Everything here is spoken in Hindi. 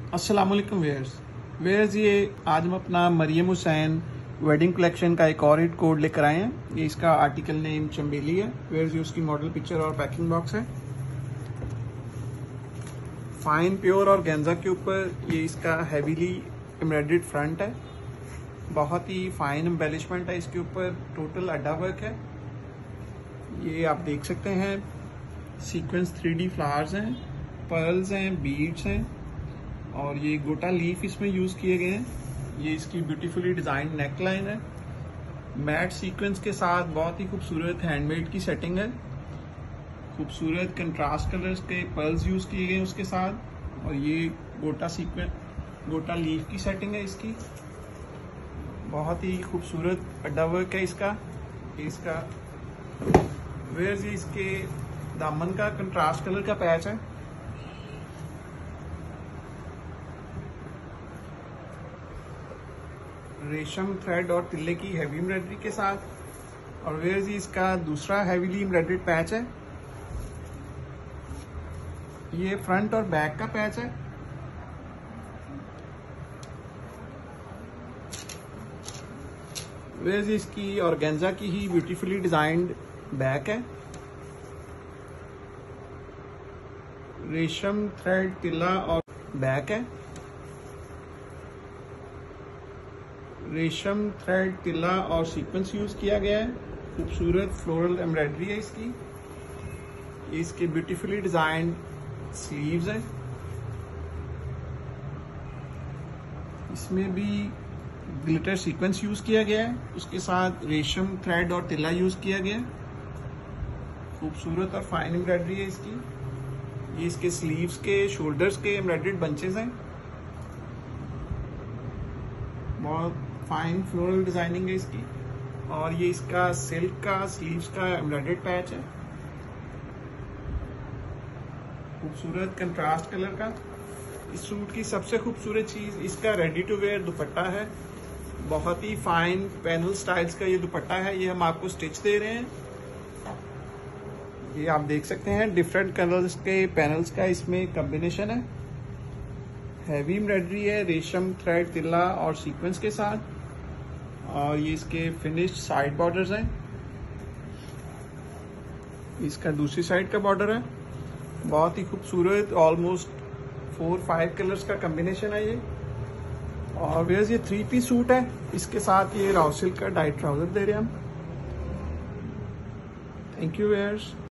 अस्सलामुअलैकुम वेयर्स ये आज हम अपना मरियम हुसैन वेडिंग कलेक्शन का एक और हिट कोड लेकर आए हैं। ये इसका आर्टिकल नेम चंबेली है। वेयर्स ये उसकी मॉडल पिक्चर और पैकिंग बॉक्स है। फाइन प्योर और गेंजा के ऊपर ये इसका हैवीली एम्ब्रॉयडर्ड फ्रंट है। बहुत ही फाइन एम्बेलिशमेंट है इसके ऊपर। टोटल अड्डा वर्क है। ये आप देख सकते हैं सीक्वेंस 3D फ्लावर्स हैं, पर्ल्स हैं, बीड्स हैं और ये गोटा लीफ इसमें यूज किए गए हैं। ये इसकी ब्यूटीफुली डिजाइन नेक लाइन है। मैट सीक्वेंस के साथ बहुत ही खूबसूरत हैंडमेड की सेटिंग है। खूबसूरत कंट्रास्ट कलर्स के पर्ल्स यूज किए गए हैं उसके साथ। और ये गोटा लीफ की सेटिंग है इसकी। बहुत ही खूबसूरत अड्डा वर्क है इसका। वेयर्स ये इसके दामन का कंट्रास्ट कलर का पैच है। रेशम थ्रेड और तिल्ले की हैवी एम्ब्रॉयडरी के साथ। और वेयर्स ये इसका दूसरा हैवीली एम्ब्रॉयडर्ड पैच है। ये फ्रंट और बैक का पैच है। वेयर्स इसकी ऑर्गेन्जा की ही ब्यूटीफुली डिजाइन्ड बैक है। रेशम थ्रेड तिल्ला और बैक है। रेशम थ्रेड तिल्ला और सीक्वेंस यूज किया गया है। खूबसूरत फ्लोरल एम्ब्रॉयडरी है इसकी। ये इसके ब्यूटीफुली डिजाइन्ड स्लीव्स हैं। इसमें भी ग्लिटर सीक्वेंस यूज किया गया है। उसके साथ रेशम थ्रेड और तिल्ला यूज किया गया है। खूबसूरत और फाइन एम्ब्रॉयडरी है इसकी। ये इसके स्लीव्स के शोल्डर्स के एम्ब्रॉयडर्ड बंचेस हैं। बहुत फाइन फ्लोरल डिजाइनिंग है इसकी। और ये इसका सिल्क का स्लीव्स का एम्ब्रॉयडर्ड पैच है। खूबसूरत कंट्रास्ट कलर का। इस सूट की सबसे खूबसूरत चीज इसका रेडी टू वेयर दुपट्टा है। बहुत ही फाइन पैनल स्टाइल्स का ये दुपट्टा है। ये हम आपको स्टिच दे रहे हैं। ये आप देख सकते हैं डिफरेंट कलर्स के पैनल्स का इसमें कॉम्बिनेशन है। हैवी एम्ब्रॉयडरी है रेशम थ्रेड तिल्ला और सीक्वेंस के साथ। और ये इसके फिनिश्ड साइड बॉर्डर्स हैं। इसका दूसरी साइड का बॉर्डर है। बहुत ही खूबसूरत ऑलमोस्ट 4-5 कलर्स का कॉम्बिनेशन है ये। और वेयर्स ये 3 पीस सूट है। इसके साथ ये राव सिल्क का डाइट ट्राउजर दे रहे हैं हम। Thank you wears.